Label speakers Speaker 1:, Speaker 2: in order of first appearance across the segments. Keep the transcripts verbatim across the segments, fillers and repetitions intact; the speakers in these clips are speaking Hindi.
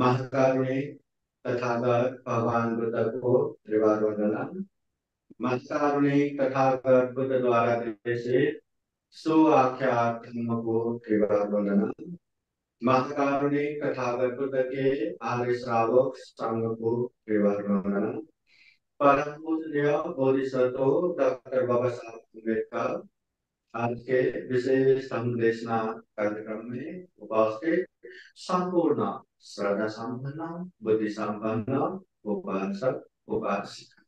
Speaker 1: महाकारुणिक तथागत भगवान बुद्ध को त्रिवार वंदना। महाकारुणिक तथागत बुद्ध द्वारा निर्देशित सुआख्यात धर्म को त्रिवार वंदना। महाकारुणिक तथागत बुद्ध के आर्य श्रावक संघ को त्रिवार वंदना। परम पूज्य बोधिसत्व डॉक्टर बाबा साहब अम्बेडकर आज के विशेष संदेशना कार्यक्रम में उपस्थित संपूर्ण श्रद्धा संपन्न बुद्धि संपन्न उपासक उपासिका।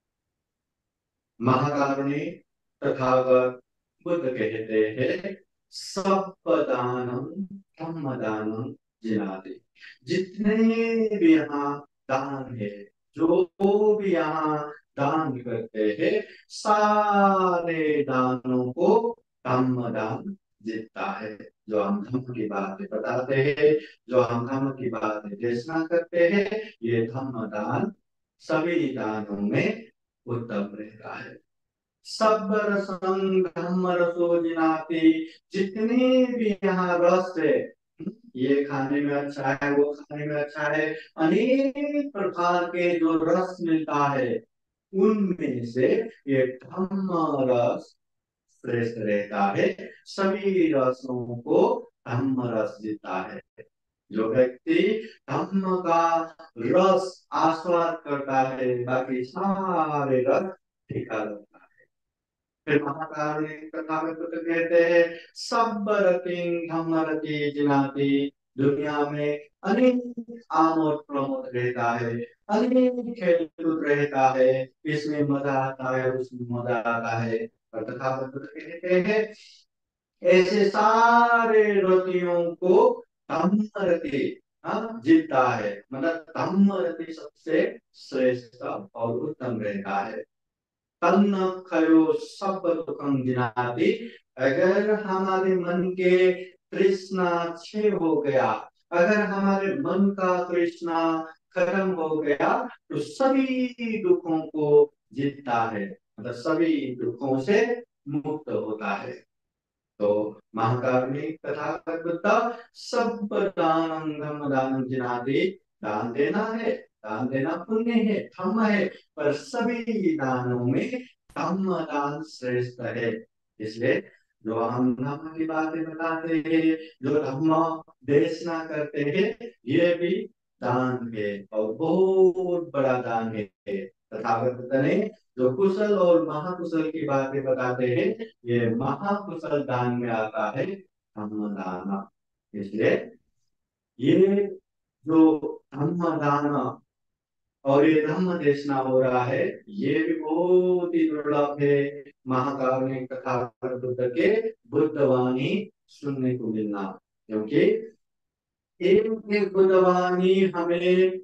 Speaker 1: महाकारुणिक तथागत बुद्ध कहते हैं सब दानम धम्म दानम जिनाति। जितने भी यहाँ दान है, जो भी यहाँ दान करते हैं, सारे दानों को धम्म दान जीतता है। जो हम धम्म की बातें बताते हैं, जो हम धम्म की बातें देशना करते हैं, ये धम्म दान सभी दानों में उत्तम रहता है। सब रसं धम्म रसो जिनाति। जितने भी यहाँ रस है, ये खाने में अच्छा है, वो खाने में अच्छा है, अनेक प्रकार के जो रस मिलता है, उनमें से ये धम्म रस श्रेष्ठ रहता है। सभी रसों को धम्म रस जीता है। जो व्यक्ति धम्म का रस आस्वाद करता है, बाकी सारे रस फीका लगता है। फिर महाकारुणिक तथागत बुद्ध कहते हैं सब रतिं धम्म रति जिनाति। दुनिया में अनेक आमोद प्रमोद रहता है, अनेक खेल कूद रहता है, इसमें मजा आता है, उसमें मजा आता है, और तथागत बुद्ध कहते हैं ऐसे सारे रतियों को धम्म रति हाँ, जीतता है। मतलब धम्म रति सबसे श्रेष्ठ और उत्तम रहता है। तन्न खयो सब दुखं जिनाति। अगर हमारे मन के तृष्णा क्षय हो गया, अगर हमारे मन का तृष्णा खत्म हो गया, तो सभी दुखों को जीतता है, मतलब सभी दुखों से मुक्त होता है। तो महाकारुणिक तथागत बुद्ध सब दानम धम्म दानम जिनाति। दान देना है, दान देना पुण्य है, धम्म है, पर सभी दानों में धम्म दान श्रेष्ठ है। इसलिए जो हम धम्म की बातें बताते हैं, जो धम्म देशना करते हैं, ये भी दान है और बहुत बड़ा दान है। तथागत बुद्ध ने जो कुशल और महाकुशल की बातें बताते हैं, ये महाकुशल दान में आता है धम्म दान। इसलिए ये जो धम्म दान और ये धम्म देशना हो रहा है, ये भी बहुत ही दुर्लभ है। महाकारुणिक तथागत बुद्ध के बुद्धवाणी सुनने को मिलना, क्योंकि एक एक बुद्धवाणी हमें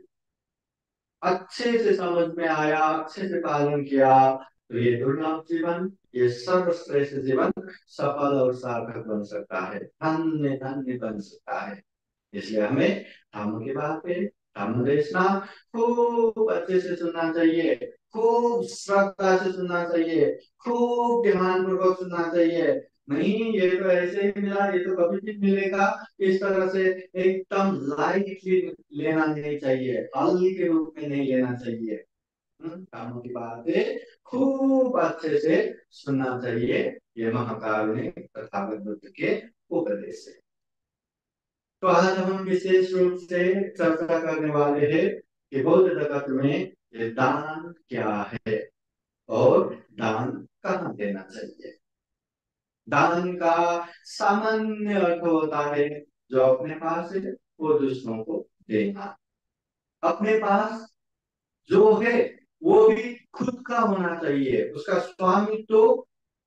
Speaker 1: अच्छे से समझ में आया, अच्छे से पालन किया, तो ये दुर्लभ जीवन, ये सर्वश्रेष्ठ जीवन सफल और सार्थक बन सकता है, धन्य धन्य बन सकता है। इसलिए हमें धर्म की बातें, धर्म देशना खूब अच्छे से सुनना चाहिए, खूब श्रद्धा से सुनना चाहिए, खूब ध्यान पूर्वक सुनना चाहिए। नहीं ये तो ऐसे ही मिला, ये तो कभी भी मिलेगा, इस तरह से एकदम लाइटली लेना नहीं चाहिए, हल्के के रूप में नहीं लेना चाहिए। कामों की बातें खूब अच्छे से सुनना चाहिए। ये महाकारुणिक तथागत बुद्ध के उपदेश है। तो आज हम विशेष रूप से चर्चा करने वाले हैं कि बौद्ध जगत में ये दान क्या है और दान कहाँ देना चाहिए। दान का सामान्य अर्थ होता है जो अपने पास है वो दूसरों को देना। अपने पास जो है वो भी खुद का होना चाहिए, उसका स्वामित्व तो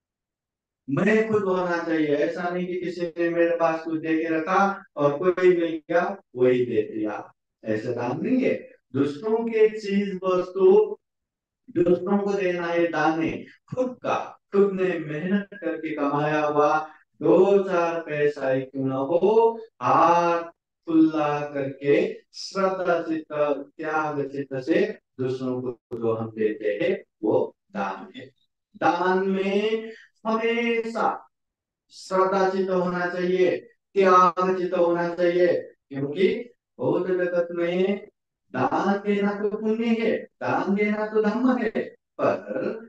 Speaker 1: मैं खुद होना चाहिए। ऐसा नहीं कि किसी ने मेरे पास कुछ दे के रखा और कोई मिल गया वही दे दिया, ऐसा दान नहीं है। दूसरों के चीज वस्तु दूसरों को देना है दान है। खुद का, खुद ने मेहनत करके कमाया हुआ दो चार पैसा ही क्यों ना हो, हाथ खुला करके श्रद्धा चित्त त्याग चित्त से दूसरों को जो हम देते हैं वो दान है। दान में हमेशा श्रद्धा चित्त होना चाहिए, त्याग चित्त होना चाहिए, क्योंकि भौत जगत में दान देना तो पुण्य है, दान देना तो धर्म है, पर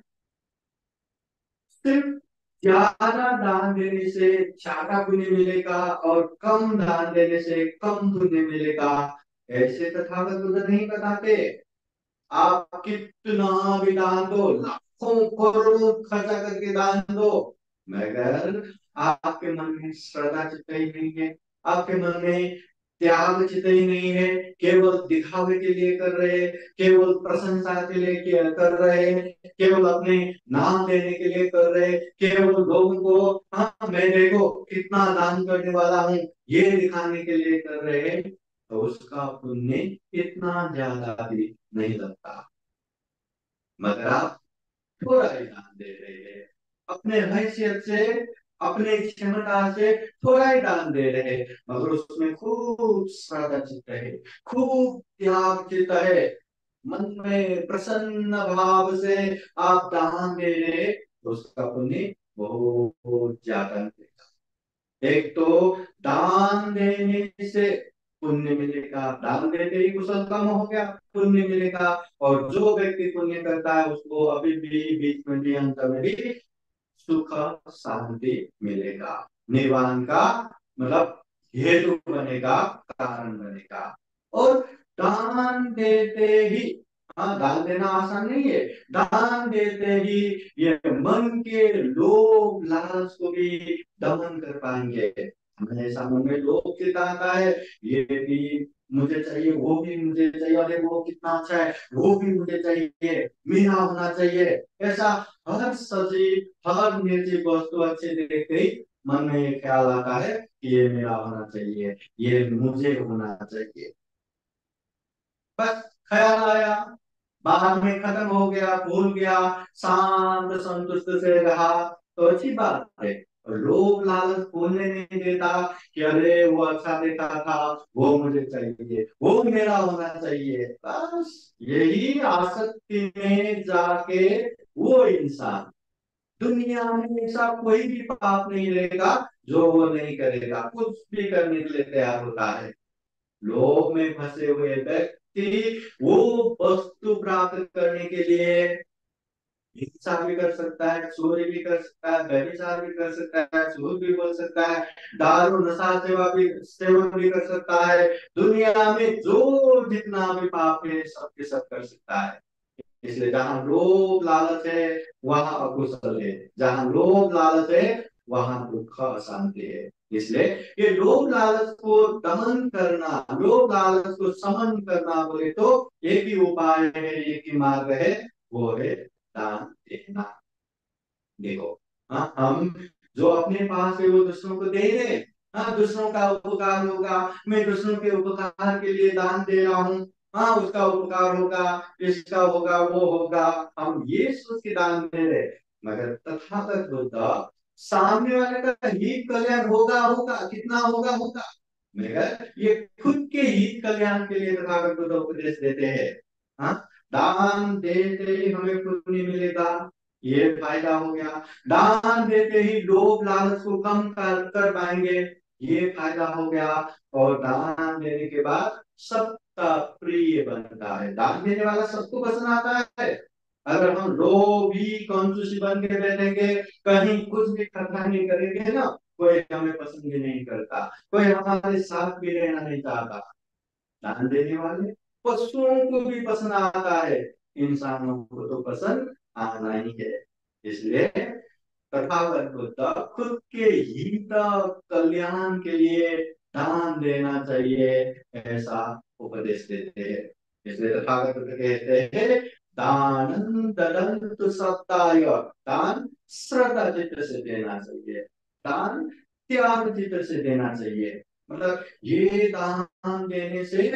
Speaker 1: सिर्फ ज्यादा दान देने से ज्यादा पुण्य मिलेगा और कम दान देने से कम पुण्य मिलेगा, ऐसे तथागत बुद्ध नहीं बताते। आप कितना भी दान दो, लाखों करोड़ों खर्चा करके दान दो, मगर आपके मन में श्रद्धा चित्त ही नहीं है, आपके मन में त्याग चित्त ही नहीं है, केवल दिखावे के लिए कर रहे हैं, केवल प्रशंसा के लिए किया- कर रहे हैं, केवल अपने नाम लेने के लिए कर रहे हैं, केवल लोगों को हाँ मैं देखो कितना दान करने वाला हूँ ये दिखाने के लिए कर रहे हैं, तो उसका पुण्य इतना ज्यादा भी नहीं लगता। मगर आप थोड़ा ही दान दे रहे हैं, अपने हैसियत से, अपने क्षमता से थोड़ा ही दान दे रहे हैं, मगर उसमें खूब श्रद्धा चित्त है, खूब त्याग चित्त है, मन में प्रसन्न भाव से आप दान दे रहे हैं, तो उसका पुण्य बहुत ज्यादा मिलेगा। एक तो दान देने से पुण्य मिलेगा, दान देते ही कुशल कम हो गया, पुण्य मिलेगा। और जो व्यक्ति पुण्य करता है उसको अभी भी बीच में भी अंत में भी सुख शांति मिलेगा, निर्वाण का मतलब हेतु बनेगा, कारण बनेगा। और दान देते ही, हाँ दान देना आसान नहीं है, दान देते ही ये मन के लोभ लालच को भी दमन कर पाएंगे। हमें ऐसा मन में लोभ चिताता है, ये भी मुझे चाहिए, वो भी मुझे चाहिए, अरे वो कितना अच्छा है, वो भी मुझे चाहिए, मेरा होना चाहिए, ऐसा हर सजीव हर निर्जीव वस्तु अच्छे देखते ही मन में ये ख्याल आता है कि ये मेरा होना चाहिए, ये मुझे होना चाहिए। बस ख्याल आया, बाद में खत्म हो गया, भूल गया, शांत संतुष्ट से रहा, तो अच्छी बात है। और लोभ लालच बोलने नहीं देता कि अरे वो अच्छा देखा था, वो मुझे चाहिए, वो मेरा होना चाहिए, बस यही आसक्ति में जाके वो इंसान दुनिया में ऐसा कोई भी पाप नहीं रहेगा जो वो नहीं करेगा, कुछ भी करने के लिए तैयार होता है। लोभ में फंसे हुए व्यक्ति वो वस्तु प्राप्त करने के लिए हिंसा भी कर सकता है, चोरी भी कर सकता है, व्यभिचार भी कर सकता है, झूठ भी बोल सकता है, दारू नशा सेवा भी सेवन भी कर सकता है, दुनिया में जो जितना भी पाप है सब के सब कर सकता है। इसलिए जहां लोभ लालच है वहां अकुशल है, जहां लोभ लालच है वहां दुख अशांति है। इसलिए ये लोभ लालच को दमन करना, लोभ लालच को समन करना बोले तो एक ही उपाय है, एक ही मार्ग है, वो है दान देना। देखो, हाँ हम जो अपने पास है वो दूसरों को दे रहे हैं, हाँ दूसरों का उपकार होगा, मैं दूसरों के उपकार के लिए दान दे रहा हूँ, हाँ उसका उपकार होगा, इसका होगा, वो होगा, हम ये सोच के दान दे रहे हैं। मगर तथागत बुद्ध सामने वाले का हित कल्याण होगा होगा, कितना होगा होगा, मगर ये खुद के हित कल्याण के लिए तथागत बुद्ध उपदेश देते हैं। हाँ दान देते ही हमें पुण्य मिलेगा, ये फायदा हो गया। दान देते ही लोभ लालच को कम कर, कर पाएंगे, ये फायदा हो गया। और दान देने के बाद सबका प्रिय बनता है, दान देने वाला सबको पसंद आता है। अगर हम लोभी कंजूसी बन के बैठेंगे, कहीं कुछ भी खर्चा नहीं करेंगे ना, कोई हमें पसंद भी नहीं करता, कोई हमारे साथ भी रहना नहीं चाहता। दान देने वाले पशुओं को भी पसंद आता है, इंसानों को तो पसंद आना ही है। इसलिए तथागत बुद्ध खुद के हित कल्याण के लिए दान देना चाहिए, ऐसा उपदेश देते हैं। इसलिए तथागत बुद्ध कहते हैं दान ददन्तु सत्ताय, दान श्रद्धा चित्त से देना चाहिए, दान त्याग चित्त से देना चाहिए। मतलब ये दान देने से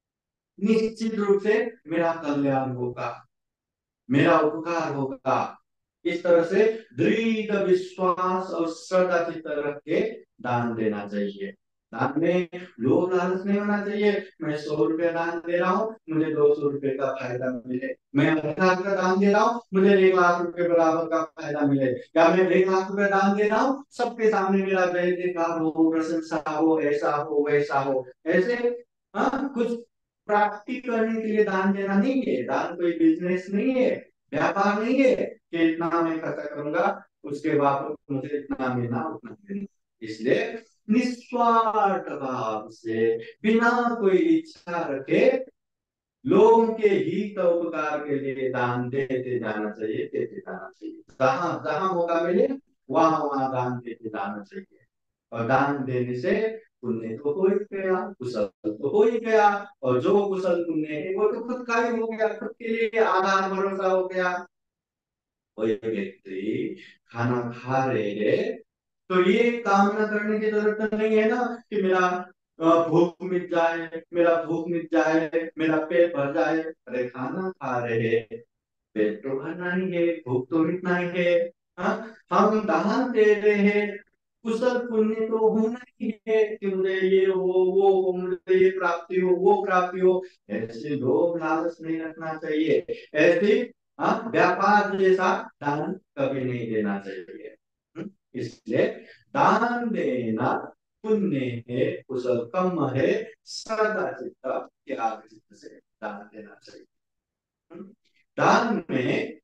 Speaker 1: निश्चित रूप से मेरा कल्याण होगा, मेरा उपकार होगा, इस तरह से दृढ़ विश्वास और श्रद्धा चित्त रख के दान देना चाहिए। दान में लोभ लालच नहीं होना चाहिए, मैं सौ रुपया दान दे रहा हूँ मुझे दो सौ रुपये का फायदा मिले, मैं एक लाख का दान दे रहा हूँ मुझे एक लाख रुपए बराबर का फायदा मिले, या मैं एक लाख रुपए दान दे रहा हूँ सबके सामने मेरा जय जयकार हो, प्रशंसा हो, ऐसा हो वैसा हो, ऐसे हाँ, कुछ प्राप्ति करने के लिए दान देना नहीं है। दान कोई बिजनेस नहीं है, व्यापार नहीं है कि इतना मैं खर्चा करूंगा उसके बाद मुझे इतना मिलना उतना मिलना। इसलिए निस्वार्थ भाव से, बिना कोई इच्छा रखे, लोगों के हित और उपकार के लिए दान देते जाना चाहिए, देते जाना चाहिए। जहां जहां मौका मिले वहां वहां दान देते जाना चाहिए। और दान देने से पुण्य तो हो ही गया, कुशल तो हो ही गया। और जो कुशल पुण्य है वो तो खुद का ही हो गया, खुद के लिए आधार भरोसा हो गया। कोई व्यक्ति खाना खा रहे हैं तो ये कामना करने की जरूरत नहीं है ना कि मेरा अ, भूख मिट जाए, मेरा भूख मिट जाए, मेरा पेट भर जाए। अरे खाना खा रहे हैं, पेट तो भरना ही है, भूख तो मिटना ही है। हाँ, हम दान दे रहे हैं, कुशल पुण्य तो होना ही है कि मुझे ये हो, वो हो, मुझे ये प्राप्ति हो, वो प्राप्ति हो। ऐसे लोभ लालच नहीं रखना चाहिए। ऐसे हाँ, व्यापार जैसा दान कभी नहीं देना चाहिए। हम्म, इसलिए दान देना पुण्य है, कुशल कर्म है। श्रद्धा चित्त त्याग चित्त से दान देना चाहिए। हम्म, दान में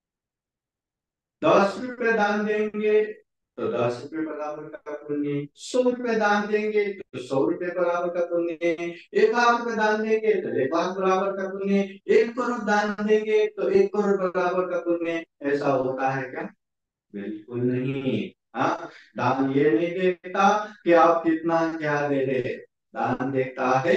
Speaker 1: दस रुपए दान देंगे तो दस रुपए बराबर का पुण्य, सौ रुपए दान देंगे तो सौ रुपए बराबर का पुण्य, एक लाख रुपए दान देंगे तो एक लाख बराबर का पुण्य, एक करोड़ दान देंगे तो एक करोड़ बराबर का पुण्य। ऐसा होता है क्या? बिल्कुल नहीं। हाँ, दान ये नहीं देखता कि आप कितना क्या दे रहे हैं। दान देखता है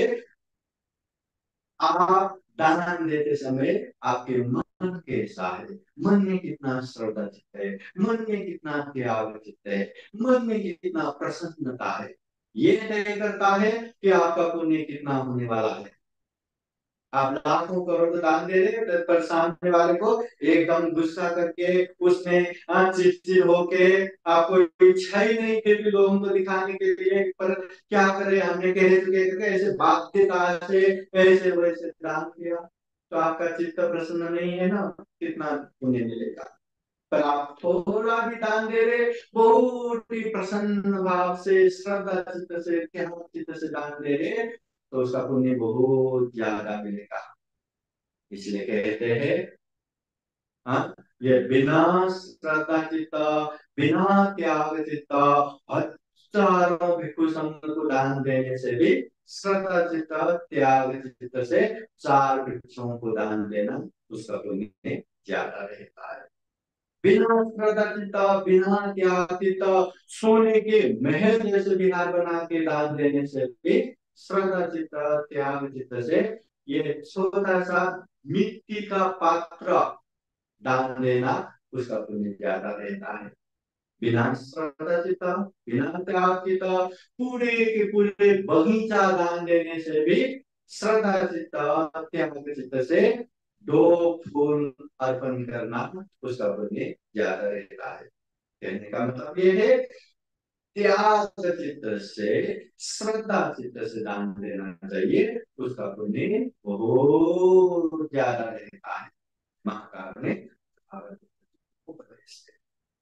Speaker 1: आप दान देते समय आपके मन कैसा है, मन में कितना श्रद्धा चित्त है, मन में कितना त्याग चित्त है, मन में कितना प्रसन्नता है। ये तय करता है कि आपका पुण्य कितना होने वाला है। आप लाखों करोड़ दान दे रहे हैं पर सामने वाले को एकदम गुस्सा करके उसने चिड़चिड़ होके, आपको इच्छा ही नहीं फिर भी लोगों को दिखाने के लिए, पर क्या करे हमने कहे चुके करके ऐसे बाध्यता से ऐसे वैसे दान किया तो आपका चित्त प्रसन्न नहीं है ना, कितना पुण्य मिलेगा। पर आप थोड़ा भी दान दे रहे, बहुत ही प्रसन्न भाव से, श्रद्धा चित्त से, त्याग चित्त से दान दे रहे, तो उसका पुण्य बहुत ज्यादा मिलेगा। इसलिए कहते हैं हाँ, ये बिना श्रद्धा चित्त, बिना त्याग चित्त, हजारों भिक्षु संघ को दान देने से भी श्रद्धा चित्त त्याग चित्त से चार भिक्षुओं को दान देना उसका पुण्य ज्यादा रहता है। बिना श्रद्धा चित्त, बिना त्याग चित्त, सोने के महल जैसे विहार बना के दान देने से भी श्रद्धा चित्त त्याग चित्त से ये छोटा सा मिट्टी का पात्र दान देना उसका पुण्य ज्यादा रहता है। बिना श्रद्धा चित्त, बिना त्याग चित्त, पूरे के पूरे बगीचा दान देने से भी श्रद्धा चित्त त्याग चित्त से दो फूल अर्पण करना उसका पुण्य ज्यादा रहता है। कहने का मतलब ये है त्याग चित्त से, श्रद्धा चित्त से दान देना चाहिए, उसका पुण्य बहुत ज्यादा रहता है। महाकाल ने उपदेश दिया।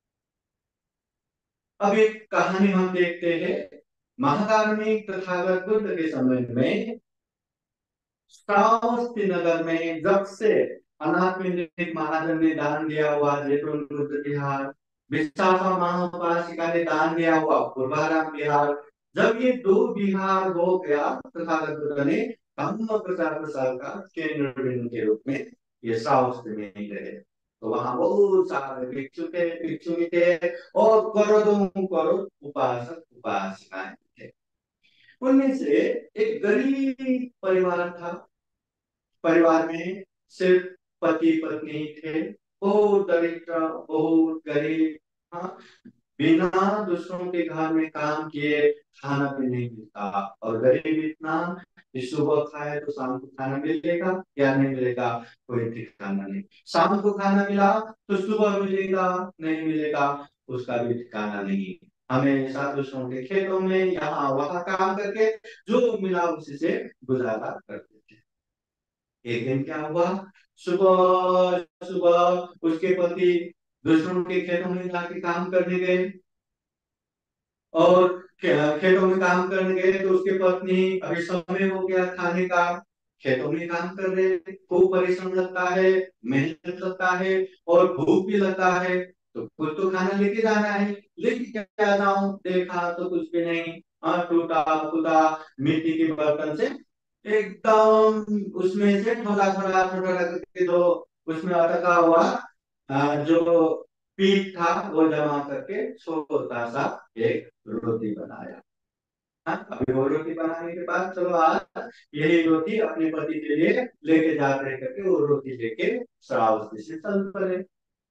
Speaker 1: अब एक कहानी हम देखते हैं। महाकाल में तथागत बुद्ध के समय में श्रावस्ती नगर में जब से अनाथ महाजन ने दान दिया हुआ जैतून रुद्र विहार, विशाखा महाउपासिका ने दान दिया हुआ पूर्वाराम विहार, जब ये दो विहार हो गया तथागत बुद्ध ने धम्म प्रचार प्रसार का केंद्र बिंदु के रूप में ये श्रावस्ती में ही रहे। तो वहां बहुत सारे भिक्षु थे, भिक्षुणी थे और करोड़ों करोड़ उपासक उपासिकाएं थे। उनमें से एक गरीब परिवार था। परिवार में सिर्फ पति पत्नी थे, बहुत दरिद्र, बहुत गरीब। हाँ, बिना दूसरों के घर में काम किए खाना भी नहीं मिलता। और गरीब इतना कि सुबह खाए तो शाम को खाना मिलेगा या नहीं मिलेगा, कोई ठिकाना नहीं। शाम को खाना मिला तो सुबह मिलेगा नहीं मिलेगा, उसका भी ठिकाना नहीं। हमेशा दूसरों के खेतों में यहाँ वहां काम करके जो मिला उसी से गुजारा करते थे। एक दिन क्या हुआ, सुबह सुबह उसके पति दूसरों के खेतों में जाके काम करने गए। और खे- खेतों में काम करने गए तो उसके पत्नी, अभी समय हो गया खाने का, खेतों में काम कर रहे हैं, खूब परिश्रम लगता है, मेहनत लगता है, और भूख भी लगता है, तो कुछ तो खाना लेके जाना है। लेके क्या जाऊं, देखा तो कुछ भी नहीं। हाँ, टूटा फूटा मिट्टी के बर्तन से एकदम उसमें से थोड़ा थोड़ा थोड़ा करके दो, उसमें अटका हुआ आ, जो पीठ था वो जमा करके छोटा सा एक रोटी बनाया। हाँ, अभी वो रोटी बनाने के बाद चलो आज यही रोटी अपने पति के लिए लेके जा रहे करके वो रोटी लेके श्रावस्ती से चल पड़े।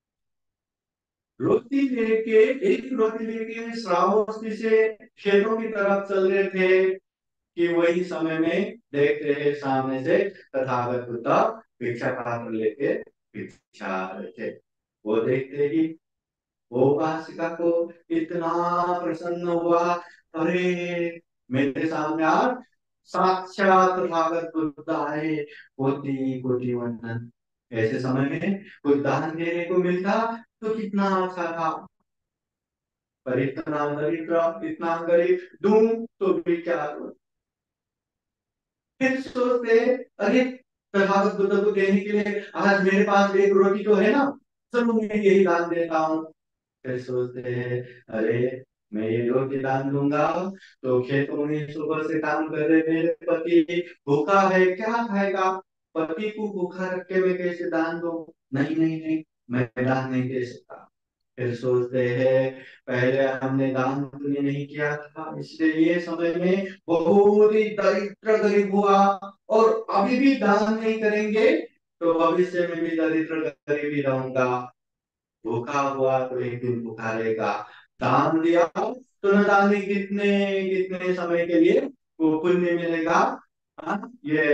Speaker 1: रोटी लेके एक रोटी लेके श्रावस्ती से खेतों की तरफ चल रहे थे कि वही समय में देख रहे सामने से तथागत बुद्ध भिक्षा पात्र लेके भिक्षा आ रहे थे। वो देखते ही वो उपासिका को इतना प्रसन्न हुआ, अरे मेरे सामने आज साक्षात तथागत बुद्ध आए, कोटि कोटि वंदन। ऐसे समय में कुछ दान देने को मिलता तो कितना अच्छा था, पर इतना गरीब इतना गरीब दूं तो भी क्या दूं। फिर सोचते, अरे तथागत बुद्ध को देने के लिए आज मेरे पास एक रोटी तो है ना, चलो मैं यही दान देता हूँ। फिर सोचते हैं, अरे मैं ये रोटी दान दूंगा तो खेतों में सुबह से काम कर रहे मेरे पति भूखा है, क्या खाएगा, पति को भूखा रख के मैं कैसे दान दूं। नहीं नहीं नहीं, मैं दान नहीं दे सकता। फिर सोचते हैं, पहले हमने दान पुण्य नहीं किया था इसलिए ये समय में बहुत ही दरिद्र गरीब हुआ, और अभी भी दान नहीं करेंगे तो भविष्य में भी दरिद्र गरीब ही रहूंगा। भूखा हुआ तो एक दिन भूखा रहेगा। दान दिया तो न जाने कितने कितने समय के लिए वो पुण्य मिलेगा। हाँ, ये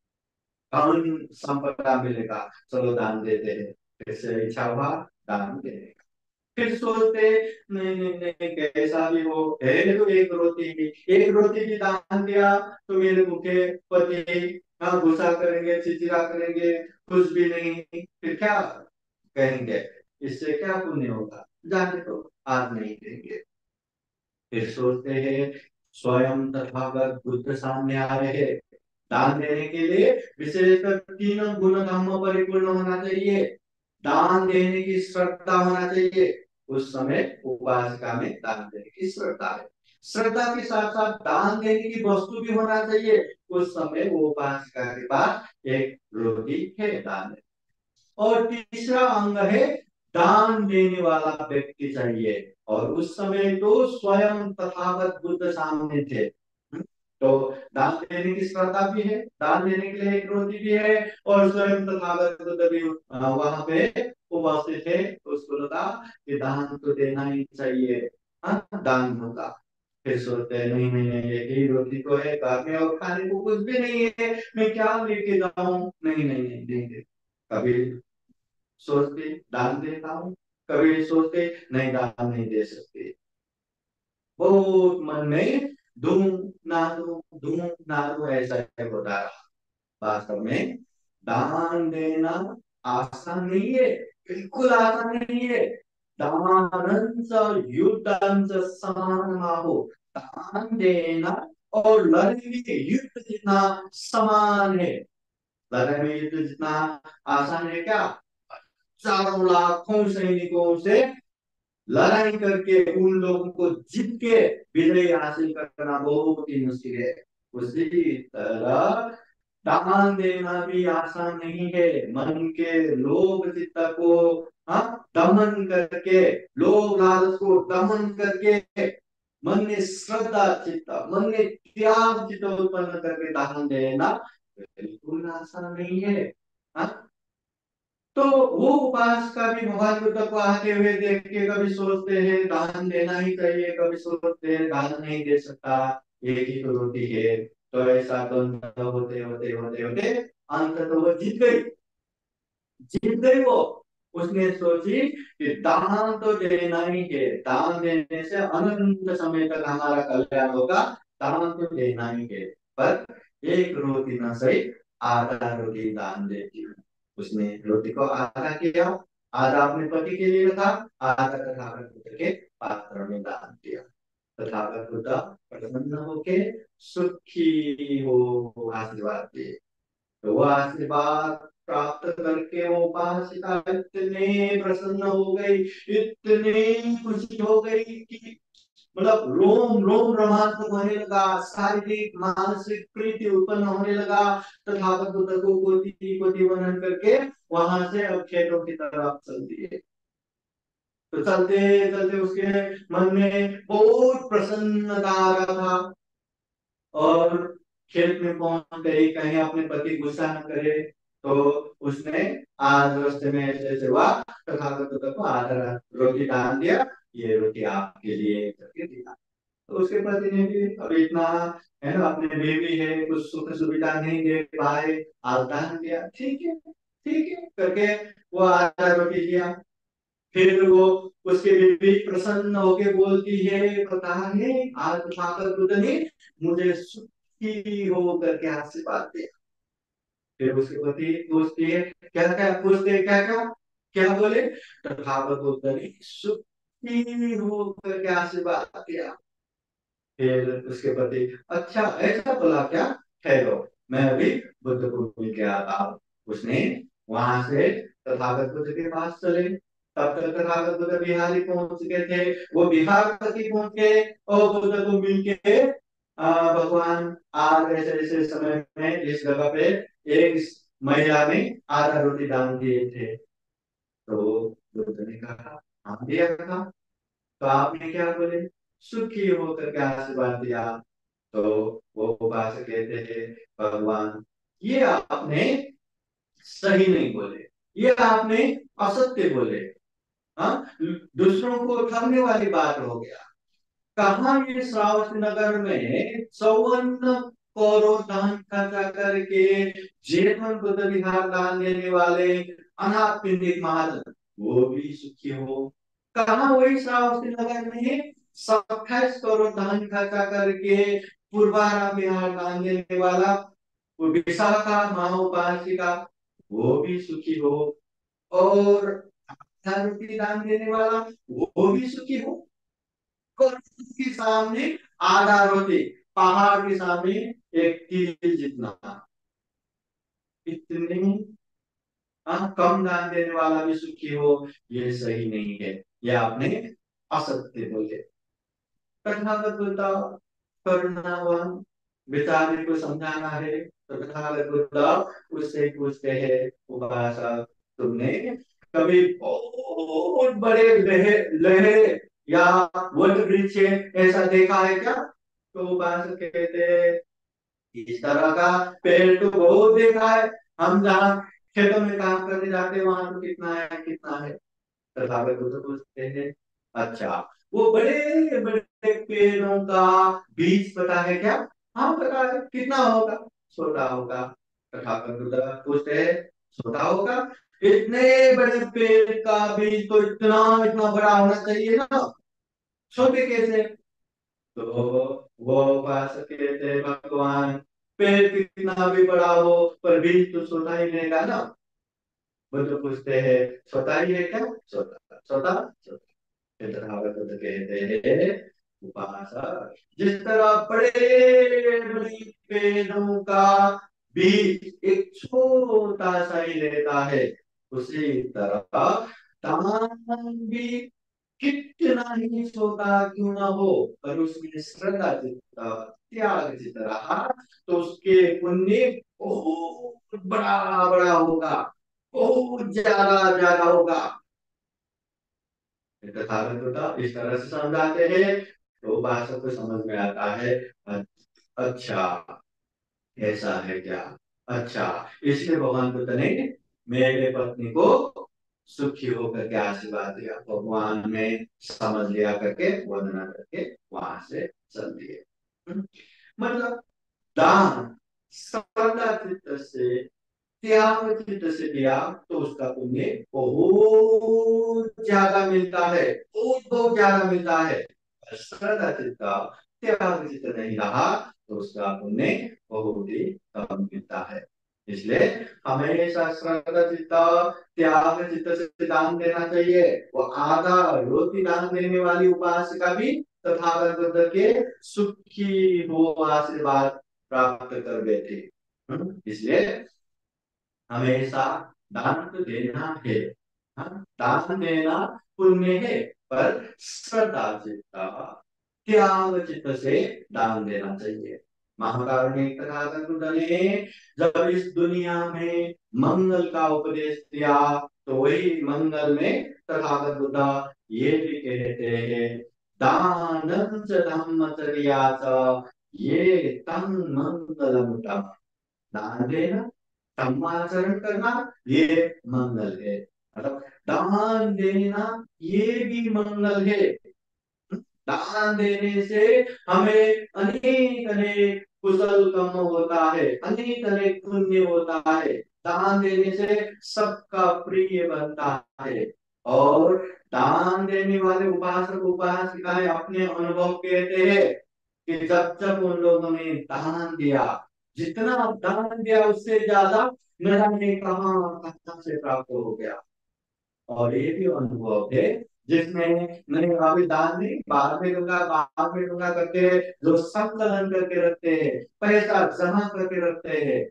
Speaker 1: धन संपदा मिलेगा, चलो दान देते हैं। फिर से इच्छा हुआ दान देने का। फिर सोचते, नहीं नहीं नहीं, कैसा भी हो, है तो एक रोटी भी, एक रोटी भी दान दिया तो मेरे भूखे पति हाँ गुस्सा करेंगे, चिचिरा करेंगे, खुश भी नहीं, फिर क्या कहेंगे, इससे क्या पुण्य होगा, जाने तो आज नहीं देंगे। फिर सोचते हैं, स्वयं तथागत बुद्ध सामने आ रहे हैं, दान देने के लिए विशेषकर तीनों गुण धर्म परिपूर्ण होना चाहिए, दान देने की श्रद्धा होना चाहिए। उस समय उपासिका में दान देने की श्रद्धा है, श्रद्धा के साथ साथ दान देने की वस्तु भी होना चाहिए। उस समय वो उपासिका के पास एक रोटी है दान। और तीसरा अंग है दान देने वाला व्यक्ति चाहिए, और उस समय तो स्वयं तथागत बुद्ध सामने थे। तो दान देने की श्रद्धा भी है, दान देने के लिए एक रोटी भी है, और स्वयं तथागत बुद्ध भी वहां पे उपस्थित थे, तो उसको लगा कि दान तो देना ही चाहिए। हाँ, दान होगा। फिर सोचते हैं, नहीं नहीं नहीं, एक ही रोटी तो है घर में और खाने को कुछ भी नहीं है, मैं क्या लेके जाऊं, नहीं नहीं नहीं नहीं, नहीं। कभी सोचते दान देता हूँ, कभी सोचते नहीं दान नहीं दे सकते, बहुत मन में दूं ना दूं दूं ना दूं ऐसा होता रहा। वास्तव में दान देना आसान नहीं है, बिल्कुल आसान नहीं है। दानंच युद्धंच समानमाहो, दान देना और लड़ने के युद्ध जितना समान है। लड़ाई में युद्ध जितना आसान है क्या, चारों लाखों सैनिकों से लड़ाई करके उन लोगों को जीत के विजय हासिल करना बहुत ही मुश्किल है। उसी तरह दान देना भी आसान नहीं है। मन के लोभ चित्त को हाँ दमन करके, लोभ लालच को दमन करके, मन में श्रद्धा चित्त, मन में त्याग चित्त उत्पन्न करके दान देना बिल्कुल आसान नहीं है। हाँ, तो वो उपवास का भी भगवान बुद्ध को आते हुए देख के कभी सोचते हैं दान देना ही चाहिए, कभी सोचते हैं दान नहीं दे सकता, एक ही तो रोटी है। तो ऐसा तो होते होते होते होते अंत तो वो जीत गई, जीत गई वो। उसने सोची कि दान तो देना ही है, दान देने से अनंत समय तक हमारा कल्याण होगा, दान तो देना ही है। पर एक रोटी ना सही, आधा रोटी दान देती हूँ। उसने रोटी को आधा किया, आधा अपने पति के लिए रखा, आधा तथागत बुद्ध के पात्र में दान दिया। तथागत बुद्ध प्रसन्न होके सुखी हो आशीर्वाद दिए। तो वो आशीर्वाद प्राप्त करके वो उपासिका इतने प्रसन्न हो गई, इतनी खुशी हो गई कि मतलब रोम रोम रोमांचक होने लगा, शारीरिक मानसिक प्रीति उत्पन्न होने लगा। तथागत बुद्ध को कोटि कोटि वंदन करके वहां से अब खेतों की तरफ चल दिए। तो चलते चलते उसके मन में बहुत प्रसन्नता आ रहा था। और खेत में पहुंच गई, कहीं अपने पति गुस्सा न करे, तो उसने आज रास्ते में ऐसे ऐसे हुआ, तथागत बुद्ध को आधा रोटी डाल दिया, ये रोटी आपके लिए करके दिया। तो उसके पति ने भी अब इतना है ना, अपने बेबी है, कुछ सुख सुविधा नहीं दे पाए, आज दान दिया, ठीक है ठीक है करके वो आधा रोटी लिया। फिर वो उसके बीवी प्रसन्न होके बोलती है, पता है आज ठाकर बुद्ध ने मुझे सुखी हो करके आशीर्वाद दिया। फिर उसके पति पूछती है, क्या क्या पूछते, क्या क्या क्या बोले, तो ठाकर बुद्ध ने सुखी हो करके आशीर्वाद दिया। फिर उसके पति, अच्छा ऐसा बोला क्या, ठहरो मैं अभी बुद्ध को मिल के आता हूँ। उसने वहां से तथागत बुद्ध के पास चले। तब तक तथागत बुद्ध बिहार ही पहुंच गए थे। वो बिहार तक ही पहुंच गए और बुद्ध को मिल के आ, भगवान आज ऐसे ऐसे समय में इस जगह पे एक महिला ने आधा रोटी दान दिए थे। तो बुद्ध ने कहा, हाँ दिया था। तो आपने क्या बोले, सुखी होकर के आशीर्वाद दिया। तो वो उपासक कहते थे, भगवान ये आपने सही नहीं बोले, ये आपने असत्य बोले। हाँ, दूसरों को ठगने वाली बात हो गया। कहा ये श्रावस्ती नगर में चौवन करोड़ दान खर्चा करके जीवन बुद्ध विहार दान देने वाले अनाथ पिंडिक महाजन वो भी सुखी हो। कहा वही श्रावस्ती नगर में सत्ताईस करोड़ दान खर्चा करके पूर्वारा विहार दान देने वाला वो विशाखा महाउपासिका वो भी सुखी हो। और हजार रुपये दान देने वाला वो भी सुखी हो। के सामने आधा रोटी, पहाड़ के सामने एक तिल जितना, इतने हाँ, कम दान देने वाला भी सुखी हो, ये सही नहीं है, ये आपने असत्य बोले। तथागत बुद्ध करुणावान, बेचारे को समझाना है। तो तथागत बुद्ध उससे पूछते हैं, उपासक तुमने कभी बहुत बड़े लहे लहे या वट वृक्ष ऐसा देखा है क्या? तो उपासक कहते हैं, इस तरह का पेड़ तो बहुत देखा है, हम जहाँ खेतों में काम करने जाते हैं वहां तो कितना है कितना है। तथागत बुद्ध पूछते हैं, अच्छा वो बड़े बड़े पेड़ों का बीज पता है क्या? हाँ पता है, कितना होगा? छोटा होगा। तथागत बुद्ध पूछते हैं, छोटा होगा? इतने बड़े पेड़ का बीज तो इतना इतना बड़ा होना चाहिए ना, छोटे कैसे? तो वो उपासक कहते हैं, भगवान पेड़ कितना भी बड़ा हो पर बीज तो छोटा ही रहेगा ना। बुद्ध पूछते हैं, छोटा ही है क्या? छोटा छोटा छोटा। फिर तथागत बुद्ध कहते हैं, उपासक जिस तरह बड़े बड़े पेड़ों का बीज एक छोटा सा ही रहता है, उसी तरह दान भी कितना ही छोटा क्यों ना हो, पर उसमें श्रद्धा जितना त्याग जितना रहा तो उसके पुण्य बहुत बड़ा बड़ा होगा, बहुत ज्यादा ज्यादा होगा। तथागत बुद्ध इस तरह से समझाते हैं तो भाषा को समझ में आता है। अच्छा ऐसा है क्या? अच्छा, इसलिए भगवान बुद्ध ने मेरे पत्नी को सुखी होकर के आशीर्वाद दिया। भगवान ने समझ लिया करके वंदना करके वहां से चल दिए। हम्म, मतलब दान श्रद्धा चित्त से त्याग चित्त से दिया तो उसका पुण्य बहुत ज्यादा मिलता है, बहुत बहुत ज्यादा मिलता है। श्रद्धा चित्त त्याग चित्त नहीं रहा तो उसका पुण्य बहुत ही कम मिलता है। इसलिए हमेशा श्रद्धा चित्त, त्याग चित्त से दान देना चाहिए। वो आधा रोटी दान देने वाली उपासिका भी तथागत बुद्ध के सुखी हो आशीर्वाद प्राप्त कर गए थे। हम्म, इसलिए हमेशा दान तो देना है। हाँ, दान देना पुण्य है, पर श्रद्धा चित्त, त्याग चित्त से दान देना चाहिए। महाकारुणिक तथागत बुद्ध ने जब इस दुनिया में मंगल का उपदेश दिया, तो वही मंगल में तथागत बुद्ध ये भी कहते हैं, दानं च धम्मचर्या च ये तम मंगलम तम। दान देना, धर्माचरण करना, ये मंगल है। मतलब दान देना ये भी मंगल है। दान देने से हमें अनेक अनेक कुशल कर्म होता है, अनेक अनेक पुण्य होता है। दान देने से सबका प्रिय बनता है। और दान देने वाले उपासक उपासिकाएं अपने अनुभव कहते हैं कि जब जब उन लोगों ने दान दिया, जितना दान दिया उससे ज्यादा न जाने कहाँ कहाँ से प्राप्त हो गया। और ये भी अनुभव है, जिसमें मैंने अभी दान नहीं, बाद में दूंगा बाद में दूंगा करके जो संकलन करके रखते हैं, पैसा जमा करके रखते हैं,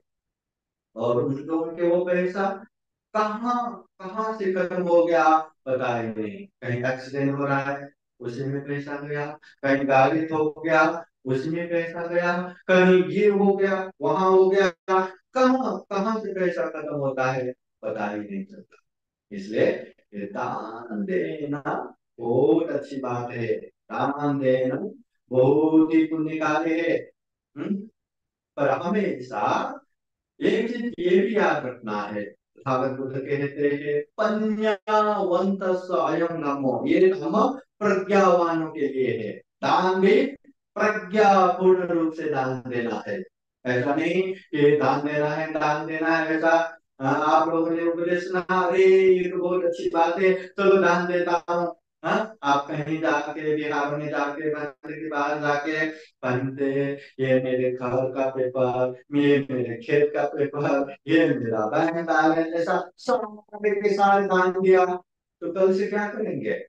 Speaker 1: और उन लोगों के वो पैसा कहाँ कहाँ से खत्म हो गया पता ही नहीं। कहीं एक्सीडेंट हो रहा है, उसी में पैसा गया। कहीं गाड़ी ठोक गया, उसी में पैसा गया। कहीं ये हो गया, वहां हो गया। कहाँ कहाँ से पैसा खत्म होता है पता ही नहीं चलता। इसलिए ये दान देना बहुत अच्छी बात है। दान देना बहुत ही पुण्य कार्य है। हम्म? पर हमेशा एक चीज ये भी याद रखना है, तथागत बुद्ध कहते हैं, पन्यावंत अयम नमो, ये धम्म प्रज्ञावानों के लिए है। दान भी प्रज्ञा पूर्ण रूप से दान देना है। ऐसा नहीं कि दान देना है दान देना है ऐसा। अ, आप लोगों ने उपदेश सुना, अरे ये तो बहुत अच्छी बात है, चलो दान देता हूँ। हाँ, आप कहीं जाके बिहार में जाके मंदिर के बाहर जाके बनते, ये मेरे घर का पेपर, ये मेरे खेत का पेपर, ये मेरा बैंक बैलेंस, ऐसा सब के साथ दान दिया, तो कल से क्या करेंगे?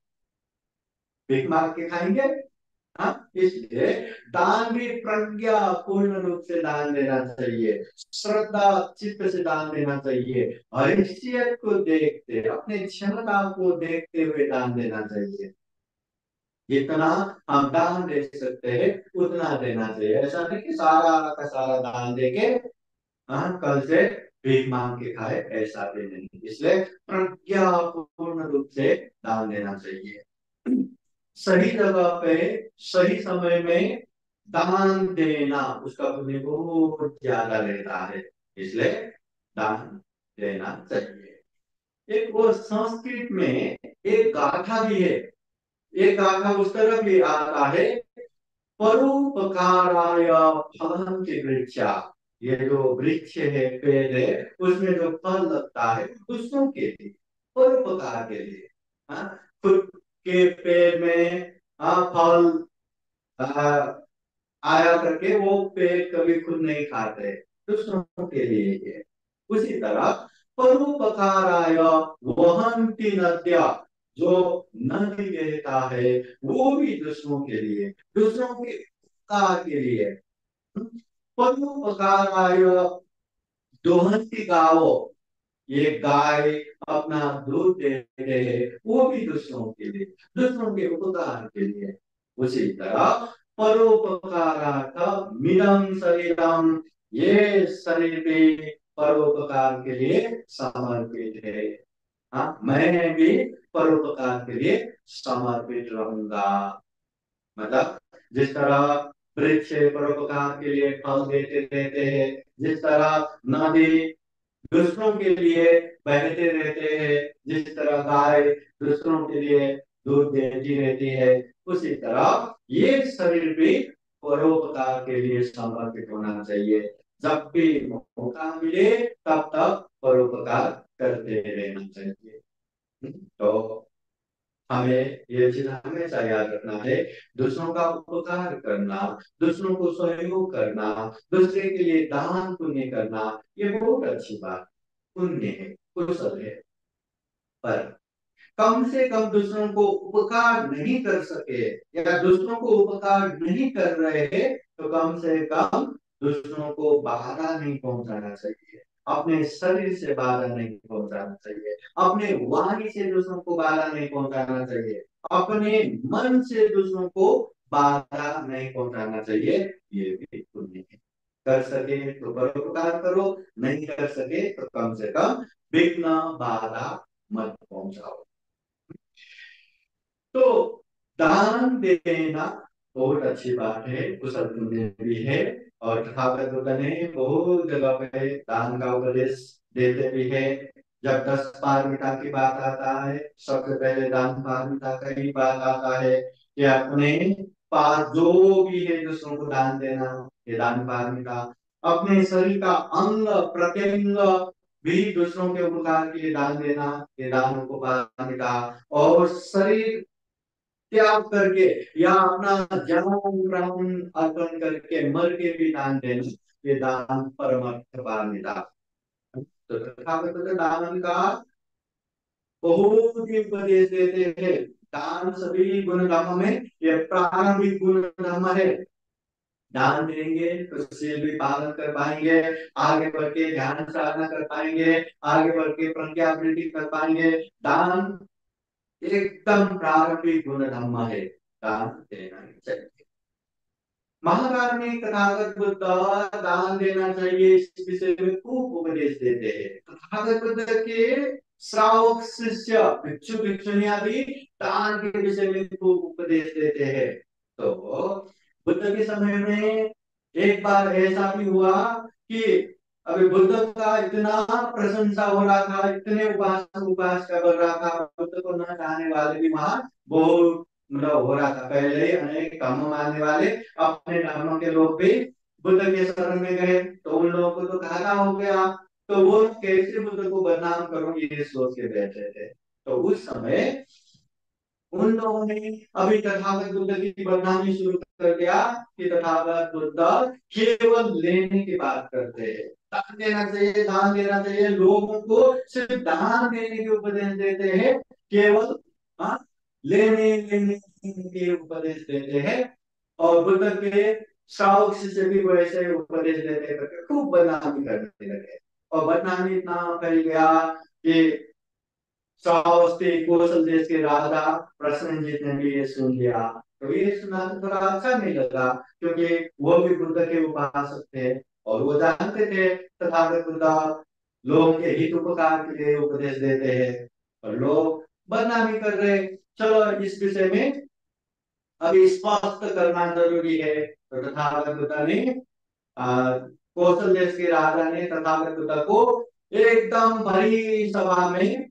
Speaker 1: भीख मांग के खाएंगे। हाँ, इसलिए दान भी प्रज्ञा पूर्ण रूप से दान देना चाहिए, श्रद्धा चित्त से दान देना चाहिए, हैसियत को देखते, अपने क्षमता को देखते हुए दान देना चाहिए। जितना हम दान दे सकते हैं उतना देना चाहिए। ऐसा नहीं कि सारा का सारा दान देके हाँ कल से भीख मांग के खाए, ऐसा भी नहीं। इसलिए प्रज्ञा पूर्ण रूप से दान देना चाहिए। सही जगह पे सही समय में दान देना, उसका पुण्य बहुत ज्यादा रहता है। इसलिए दान देना चाहिए। एक वो संस्कृत में एक गाथा भी है। एक गाथा उस तरह भी आता है, परोपकाराय फलंति वृक्षा। ये जो वृक्ष है, पेड़ है, उसमें जो फल लगता है दूसरों के लिए, परोपकार के लिए। हाँ, खुद के पेड़ में हाँ फल आ, आया करके वो पेड़ कभी खुद नहीं खाते, दूसरों के लिए ये। उसी तरह परोपकाराय वहन्ति नद्या, जो नदी बहता है वो भी दूसरों के लिए, दूसरों के उपकार के लिए। परोपकाराय दोहन्ति गावो, ये गाय अपना दूध देते हैं वो भी दूसरों के लिए, दूसरों के उपकार के लिए। उसी तरह परोपकारार्थ मिदं शरीरम, ये शरीर भी परोपकार के लिए समर्पित है। हाँ, मैं भी परोपकार के लिए समर्पित रहूंगा। मतलब जिस तरह वृक्ष परोपकार के लिए फल देते रहते हैं, जिस तरह नदी दूसरों के लिए बहते रहते हैं, जिस तरह गाय दूसरों के लिए दूध देती रहती है, उसी तरह ये शरीर भी परोपकार के लिए समर्पित होना चाहिए। जब भी मौका मिले तब तक परोपकार करते रहना चाहिए। तो हमें ये चीज हमेशा याद रखना है। दूसरों का उपकार करना, दूसरों को सहयोग करना, दूसरे के लिए दान पुण्य करना, ये बहुत अच्छी बात, पुण्य है, कुशल है। पर कम से कम दूसरों को उपकार नहीं कर सके या दूसरों को उपकार नहीं कर रहे हैं, तो कम से कम दूसरों को बाधा नहीं पहुंचाना चाहिए। अपने शरीर से बाधा नहीं पहुंचाना चाहिए, अपने वाणी से दूसरों को बाधा नहीं पहुंचाना चाहिए, अपने मन से दूसरों को बाधा नहीं पहुंचाना चाहिए। ये भी पुण्य है। कर सके तो परोपकार करो, नहीं कर सके तो कम से कम विघ्न बाधा मत पहुंचाओ। तो दान देना बहुत अच्छी बात है, कुशल पुण्य भी है। और तथागत बुद्ध ने बहुत जगह पे दान का उपदेश देते भी है। जब दस पारमिता की बात आता है, सबसे पहले दान पारमिता का ही बात आता है कि अपने पास जो भी है दूसरों को दान देना, ये दान पारमिता। अपने शरीर का अंग प्रत्यंग भी दूसरों के उपकार के लिए दान देना, ये दान को पारमिता। और शरीर त्याग करके या अपना जान प्राण अर्पण करके मर के भी दान देना, ये दान परमार्थ पारमिता। तो तथागत तो दान का बहुत ही उपदेश देते हैं। दान सभी गुण धर्म में ये प्रारंभिक गुण धर्म है। दान देंगे तो शील भी पालन कर पाएंगे, आगे बढ़ के ध्यान साधना कर पाएंगे, आगे बढ़ के प्रज्ञावृत्ति कर पाएंगे। दान एकदम प्रारंभिक गुण धर्म है, दान देना ही चाहिए। महाभारत में तथागत बुद्ध दान देना चाहिए इस विषय में खूब उपदेश देते हैं। तथागत बुद्ध के श्रावक शिष्य भिक्षु भिक्षुणियां भी दान के विषय में खूब उपदेश देते हैं। तो बुद्ध के समय में एक बार ऐसा भी हुआ कि अभी बुद्ध का इतना प्रशंसा हो रहा था, इतने उपासक उपास कर रहा था, बुद्ध को न चाहने वाले भी वहां बहुत मतलब हो रहा था। पहले ही अनेक धर्म मानने वाले अपने धर्म के लोग भी बुद्ध के शरण में गए, तो उन लोगों को तो घाटा हो गया। तो वो कैसे बुद्ध को बदनाम करूं ये सोच के बैठे थे। तो उस समय उन लोगों ने अभी तथागत बुद्ध की बदनामी शुरू कर दिया कि तथागत बुद्ध केवल लेने की बात करते हैं, दान देना चाहिए, दान देना चाहिए, लोगों को सिर्फ दान देने के उपदेश देते हैं, केवल हाँ लेने लेने के उपदेश देते हैं। और बुद्ध के श्रावक शिष्य भी वैसे उपदेश देते करके खूब बदनामी करने लगे। और बदनामी इतना फैल गया कि श्रावस्ती कौशल देश के राजा प्रसेनजीत ने भी ये सुन लिया। तो ये सुना तो थोड़ा अच्छा नहीं लगा, क्योंकि वो भी बुद्ध के उपासक थे और वो जानते थे तथागत बुद्ध लोगों के हित उपकार के लिए उपदेश देते हैं, और लोग बदनामी कर रहे। चलो इस विषय में अभी स्पष्ट करना जरूरी है। तो तथागत बुद्ध ने आ, कौशल देश के राजा ने तथागत बुद्ध को एकदम बड़ी सभा में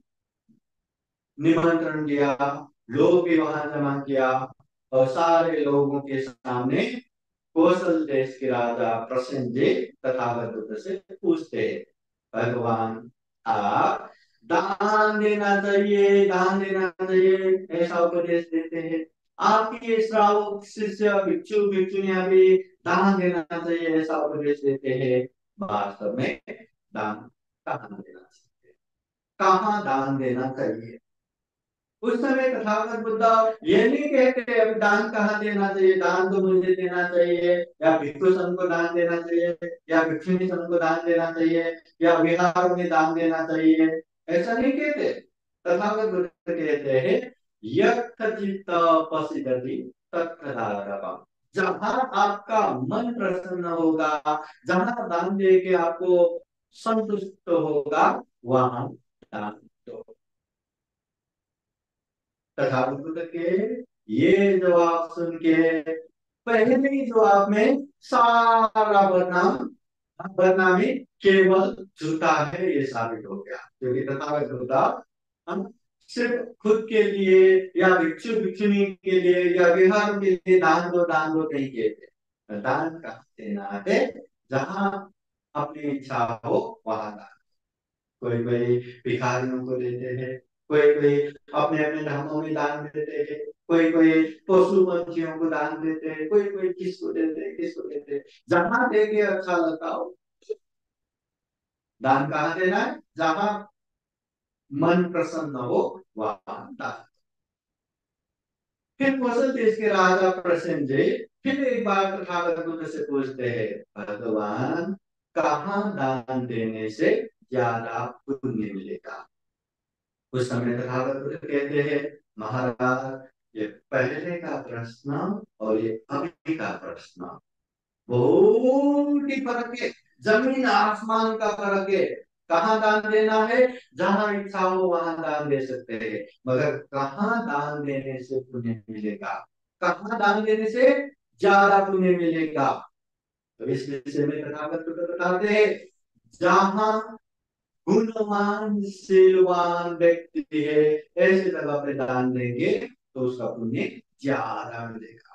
Speaker 1: निमंत्रण दिया, लोग भी वहां जमा किया। और सारे लोगों के सामने कौशल देश के राजा प्रसेनजीत तथागत बुद्ध से पूछते हैं, भगवान आप दान देना चाहिए, दान देना चाहिए ऐसा उपदेश देते हैं। आपके श्रावक शिष्य भिक्षु भिक्षुनियां भी दान देना चाहिए ऐसा उपदेश देते हैं। वास्तव में दान कहाँ देना चाहिए, कहाँ दान देना चाहिए? उस समय तथागत बुद्ध ये नहीं कहते अभी दान कहाँ देना चाहिए, दान तो मुझे देना चाहिए, या भिक्षु संघ को दान देना चाहिए, या भिक्षुणी संघ को दान देना चाहिए, या विहार में दान देना चाहिए, ऐसा नहीं कहते। तथागत बुद्ध कहते हैं यत् चित्त पश्यति तत्र धारकम्। जहां आपका मन प्रसन्न होगा, जहां दान दे के आपको संतुष्ट होगा, वहां दान दो। तथागत के ये जवाब सुन के पहले ही जवाब में सारा बदनाम बदनामी केवल झूठा है ये साबित हो गया। क्योंकि तथागत हम सिर्फ खुद के लिए या भिक्षु भिक्षुणी के लिए या विहार के लिए दान दो दान दो नहीं कहते। दान का देना है जहां अपनी इच्छा हो वहां दान। कोई कोई भिखारियों को देते हैं, कोई कोई अपने अपने धर्मों में दान देते हैं, कोई कोई पशु पंछियों को दान देते हैं, कोई कोई किसको देते हैं किसको देते हैं। जहां दे के अच्छा लगता हो, दान कहाँ देना है, जहां मन प्रसन्न हो वहां दान। फिर कौशल देश के राजा प्रसेनजीत फिर एक बार तथागत बुद्ध से पूछते हैं, भगवान कहाँ दान देने से ज्यादा पुण्य मिलेगा। उस समय तथागत बुद्ध कहते हैं, महाराज ये पहले का प्रश्न और ये अभी का प्रश्न बहुत ही फर्क है, जमीन आसमान का फर्क है। कहाँ दान देना है, जहां इच्छा हो वहां दान दे सकते हैं, मगर कहाँ दान देने से पुण्य मिलेगा, कहाँ दान देने से ज्यादा पुण्य मिलेगा। तो इस विषय में तथागत बुद्ध बताते हैं, जहां गुणवान शीलवान व्यक्ति है, ऐसी जगह पे दान देंगे तो उसका पुण्य ज्यादा मिलेगा।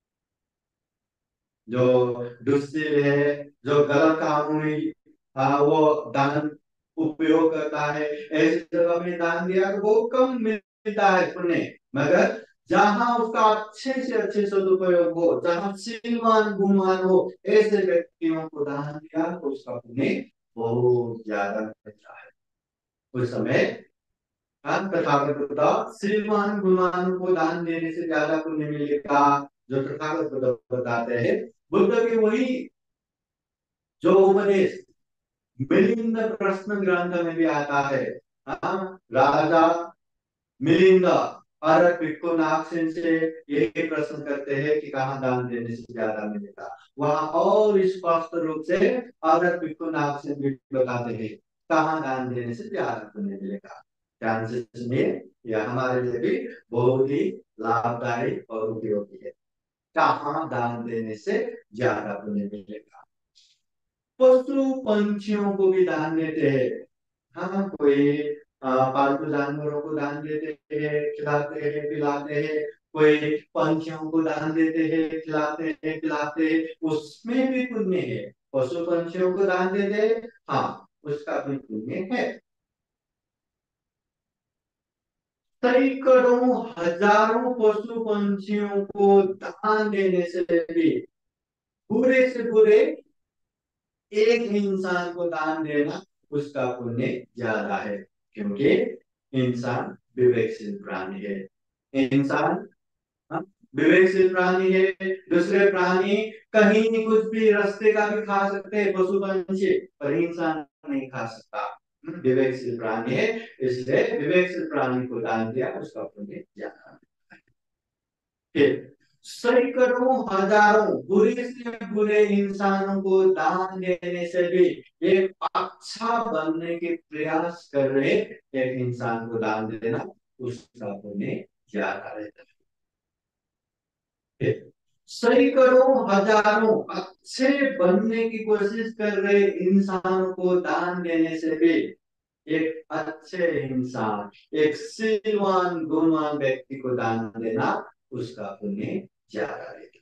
Speaker 1: जो दुष्टिल है, जो गलत कामों में आ, वो दान उपयोग करता है, ऐसी जगह में दान दिया तो बहुत कम मिलता है पुण्य। मगर जहां उसका अच्छे से अच्छे सदुपयोग हो, जहां शीलवान गुणवान हो, ऐसे व्यक्तियों को दान दिया तो उसका पुण्य बहुत ज्यादा मिलता है। उस समय हम तथागत बुद्ध श्रीमान गुणवान को दान देने से ज्यादा पुण्य मिलेगा, जो तथागत बुद्ध बताते हैं। बुद्ध के वही जो उपदेश मिलिंद प्रश्न ग्रंथ में भी आता है। हाँ, राजा मिलिंद अरब भिक्षुनाथ से यही प्रश्न करते हैं कि कहाँ दान देने से ज्यादा मिलेगा। वहां और स्पष्ट रूप से अरब भिक्षुनाथ से भी बताते हैं कहाँ दान देने से ज्यादा पुण्य मिलेगा। ध्यान से सुनिए, यह हमारे लिए भी बहुत ही लाभदायी और उपयोगी है। कहाँ दान देने से ज्यादा पुण्य मिलेगा। पशु पंछियों को भी दान देते हैं। हाँ, कोई आ, पालतू जानवरों को दान देते हैं, खिलाते हैं पिलाते हैं, कोई पंछियों को दान देते हैं, खिलाते हैं पिलाते हैं, उसमें भी पुण्य है। पशु पंछियों को दान देते हैं, हाँ, उसका भी पुण्य है। सैकड़ों हजारों पशु पंछियों को दान देने से भी बुरे से बुरे एक इंसान को दान देना, उसका पुण्य ज्यादा है, क्योंकि इंसान विवेकशील प्राणी है। इंसान हाँ, विवेकशील प्राणी है। दूसरे प्राणी कहीं कुछ भी रास्ते का भी खा सकते हैं, पशु पंछी, पर इंसान नहीं खा सकता। हम्म, विवेकशील प्राणी है, इसलिए विवेकशील प्राणी को दान दिया, उसका पुण्य ज्यादा है। सैकड़ों हजारों बुरे से बुरे इंसानों को दान देने से भी एक अच्छा बनने के प्रयास कर रहे एक इंसान को दान देना, उसका पुण्य ज्यादा रहता है। सैकड़ों हजारों अच्छे बनने की कोशिश कर रहे इंसान को दान देने से भी एक अच्छे इंसान, एक शीलवान गुणवान व्यक्ति को दान देना, उसका पुण्य ज्यादा रहता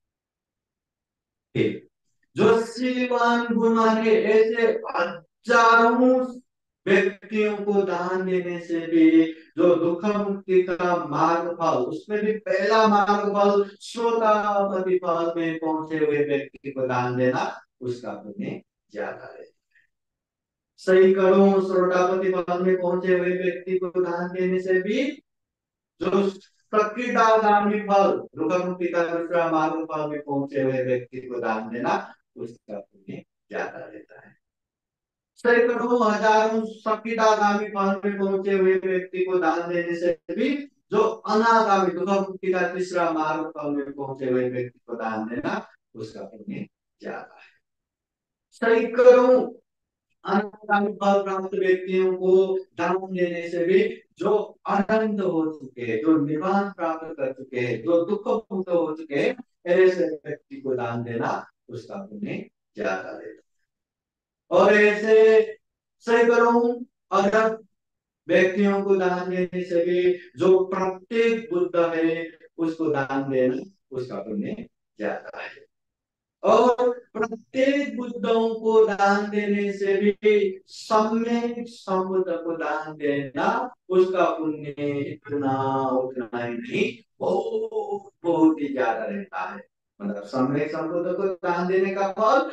Speaker 1: है। जो शीलवान गुणवान है, ऐसे हजारों व्यक्तियों को दान देने से भी जो दुख मुक्ति का मार्ग फल, उसमें भी पहला मार्ग फल श्रोतापति फल में पहुंचे हुए व्यक्ति को दान देना, उसका पुण्य ज्यादा है। सैकड़ों श्रोतापति फल में पहुंचे हुए व्यक्ति को दान देने से भी जो सकृदागामी फल, दुख मुक्ति का दूसरा मार्ग फल में पहुंचे हुए व्यक्ति को दान देना, उसका पुण्य ज्यादा रहता है। सैकड़ों हजारों सकृदागामी फल में पहुंचे हुए व्यक्ति को दान देने से भी जो अनागामी दुख मुक्ति का तीसरा मार्ग फल में पहुंचे हुए व्यक्ति को दान देना, उसका पुण्य ज्यादा है। सैकड़ों अनागामी फल प्राप्त व्यक्तियों को दान देने से भी जो अनंत हो चुके हैं, जो निवास प्राप्त कर चुके हैं, जो दुख मुक्त हो चुके हैं, ऐसे व्यक्ति को दान देना, उसका पुण्य ज्यादा देता है। और ऐसे सैकड़ों अरब व्यक्तियों को दान देने से भी जो प्रत्येक बुद्ध है, उसको दान देना, उसका पुण्य ज्यादा है। और प्रत्येक बुद्धों को दान देने से भी सम्यक संबुद्ध को दान देना, उसका पुण्य इतना उतना ही नहीं, बहुत बहुत ही ज्यादा रहता है। मतलब सम्यक संबुद्ध को दान देने का फल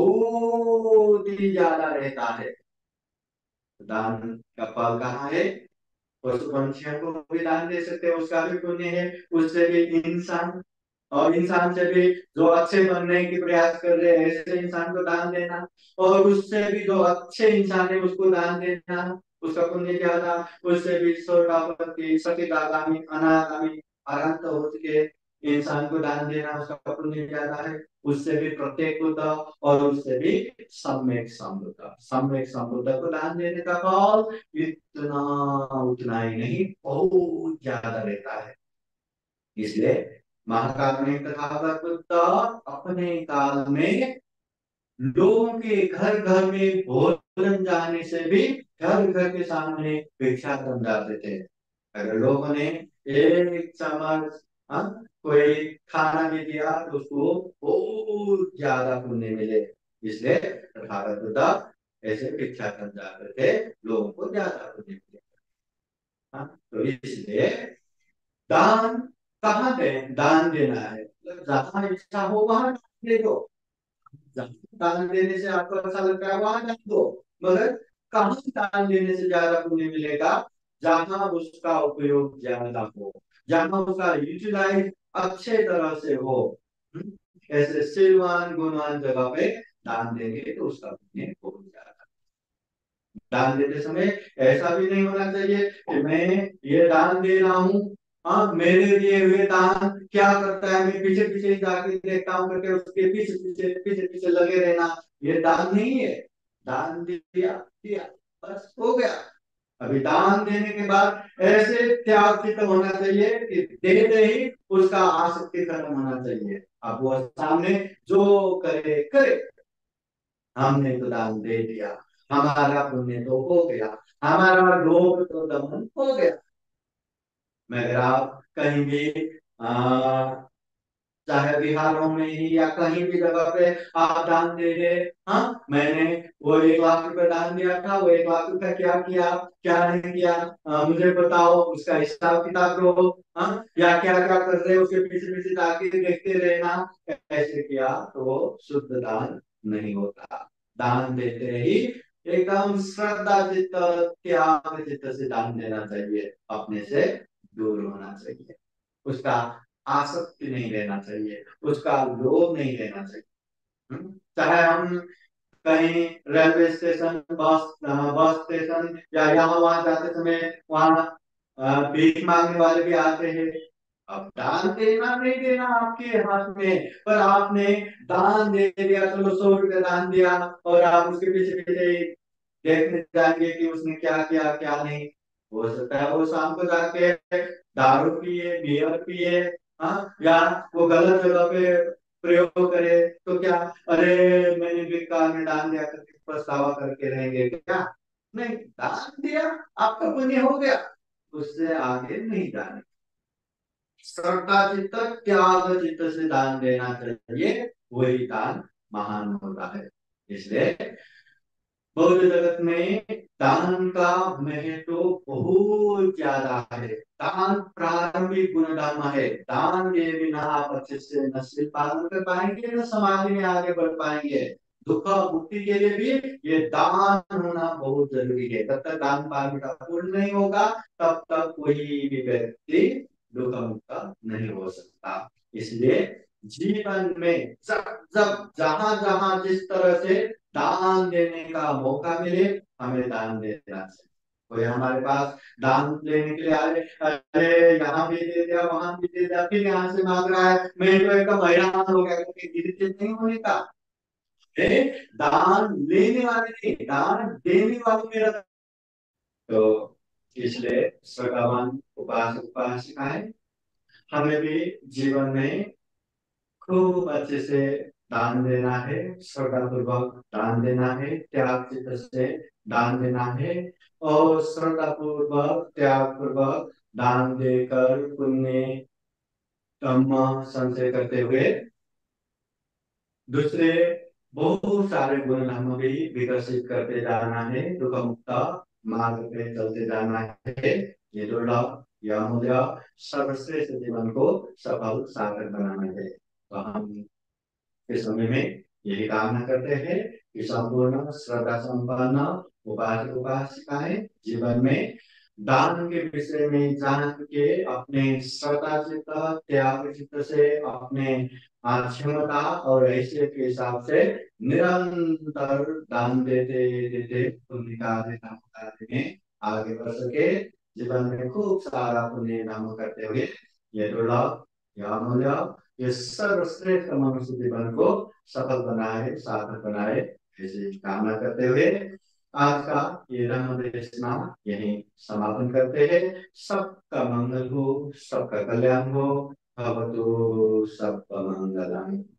Speaker 1: बहुत ही ज्यादा रहता है। दान का फल कहाँ है? पशु पंछियों को भी दान दे सकते हैं, उसका भी पुण्य है। उससे भी इंसान, और इंसान से भी जो अच्छे बनने की प्रयास कर रहे हैं ऐसे इंसान को दान देना, और उससे भी जो अच्छे इंसान है उसको दान देना, उसका पुण्य ज्यादा। उससे भी स्वर्गापति सतीदागामी अनागामी अनंत हो चुके इंसान को दान देना, उसका पुण्य ज्यादा है। उससे भी प्रत्येक बुद्ध, और उससे भी सम्यक संबुद्ध, सम्यक संबुद्ध को दान देने का फल इतना उतना ही नहीं, बहुत ज्यादा रहता है। इसलिए महाकाल में तथागत बुद्ध अपने काल में लोगों के घर घर में भोजन जाने से भी घर घर के सामने भिक्षा बन जाते थे। अगर लोगों ने एक चम्मच, हाँ, कोई खाना भी दिया तो उसको बहुत ज्यादा पुण्य मिले। इसलिए तथागत बुद्ध ऐसे भिक्षा बन जाते थे, लोगों को ज्यादा पुण्य मिले। हाँ, तो इसलिए दान कहाँ दें? दान देना है मतलब जहां इच्छा हो वहां दे दो। जहां दान देने से आपको अच्छा लगता है वहां दान दो, मगर कहाँ दान देने से ज्यादा पुण्य मिलेगा? जहां उसका उपयोग ज्यादा हो, जहां उसका यूटिलाइज अच्छे तरह से हो। हम्म? ऐसे सिलवान गुणवान जगह पे दान देंगे तो उसका पुण्य बहुत ज्यादा। दान देते समय ऐसा भी नहीं होना चाहिए कि मैं ये दान दे रहा हूँ, हाँ मेरे दिए हुए दान क्या करता है, मैं पीछे पीछे जाके देखता हूँ करके उसके पीछे पीछे पीछे पीछे लगे रहना, ये दान नहीं है। दान दिया दिया, बस हो गया। अभी दान देने के बाद ऐसे त्याग चित्त होना चाहिए कि देते ही उसका आसक्ति खत्म होना चाहिए। अब वो सामने जो करे करे, हमने तो दान दे दिया, हमारा पुण्य तो हो गया, हमारा लोभ तो दमन हो गया। मगर आप कहीं भी आ, चाहे बिहारों में ही या कहीं भी जगह पे आप दान दे रहे, हाँ मैंने वो एक लाख रुपए दान दिया था, वो एक लाख रुपए क्या किया क्या नहीं किया, आ, मुझे बताओ, उसका हिसाब किताब दो। हाँ, या क्या क्या कर रहे हो उसके पीछे पीछे जाके देखते रहना, ऐसे किया तो वो शुद्ध दान नहीं होता। दान देते ही एकदम श्रद्धा चित्त त्याग चित्त से दान देना चाहिए, अपने से दूर होना चाहिए, उसका आसक्ति नहीं रहना चाहिए, उसका लोभ नहीं रहना चाहिए। हम्म? चाहे हम कहीं रेलवे स्टेशन, बस बस स्टेशन या यहाँ वहां जाते समय वहां अ, भीख मांगने वाले भी आते हैं। अब दान देना नहीं देना आपके हाथ में, पर आपने दान दे दिया, चलो सौ रुपये दान दिया, और आप उसके पीछे पीछे देखने जाएंगे कि उसने क्या किया क्या नहीं। हो सकता है वो शाम को जाके दारू पिए, बियर पिए, हाँ, या वो गलत जगह पे प्रयोग करे, तो क्या, अरे मैंने बेकार में दान दिया करके पछतावा करके रहेंगे क्या? नहीं, दान दिया, आपका पुण्य हो गया, उससे आगे नहीं जाने। श्रद्धा चित्त त्याग चित्त से दान देना चाहिए, वही दान महान होता है। इसलिए बौद्ध जगत में दान का महत्व बहुत ज्यादा है। दान प्रारंभिक गुणधर्म है। दान के बिना आप अच्छे से न सिर पालन कर पाएंगे, न समाज में आगे बढ़ पाएंगे। दुख मुक्ति के लिए भी ये दान होना बहुत जरूरी है। तब तक दान पारमिता पूर्ण नहीं होगा, तब तक कोई भी व्यक्ति दुख मुक्त नहीं हो सकता। इसलिए जीवन में जब जब जहां जहां जिस तरह से दान देने का मौका मिले, हमें दान देना चाहिए। कोई हमारे पास दान लेने के लिए आए, अरे यहाँ भी दे दिया वहां भी दे दिया, फिर यहाँ से मांग रहा है, मैं तो एकदम हैरान हो गया क्योंकि गिरते नहीं होने का। अरे दान लेने वाले नहीं, दान देने वाले मेरा। तो इसलिए श्रद्धावान उपासक उपासिकाएं, हमें भी जीवन में खूब अच्छे से दान देना है, श्रद्धा पूर्वक दान देना है, त्याग चित्त से दान देना है, और श्रद्धा पूर्वक त्याग पूर्वक दान देकर पुण्य कर्म संचय करते हुए दूसरे बहुत सारे गुण हमें भी विकसित करते जाना है, दुख मुक्त मार्ग पे चलते जाना है। ये दुर्लभ यह अमूल्य सर्वश्रेष्ठ जीवन को सफल सार्थक बनाना है। तो हम इस समय में यही कामना करते हैं कि संपूर्ण श्रद्धा संपन्न उपासक उपासिकाएं जीवन में दान के विषय में जान के अपने श्रद्धा चित्त त्याग चित्त से अपने क्षमता और हैसियत के हिसाब से निरंतर दान देते देते पुण्य कार्य काम कार्य में आगे बढ़ सके, जीवन में खूब सारा पुण्य काम करते हुए ये दुर्लभ यह अमूल्य ये सर्वश्रेष्ठ मनुष्य जीवन को सफल बनाए सार्थक बनाए, ऐसी कामना करते हुए आज का ये धर्म देशना यही समापन करते हैं। सबका मंगल हो, सबका कल्याण हो। भवतु सबका मंगलम।